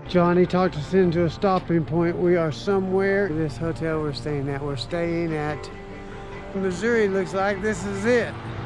Johnny talked us into a stopping point. We are somewhere. This hotel we're staying at. We're staying at Missouri. Looks like this is it.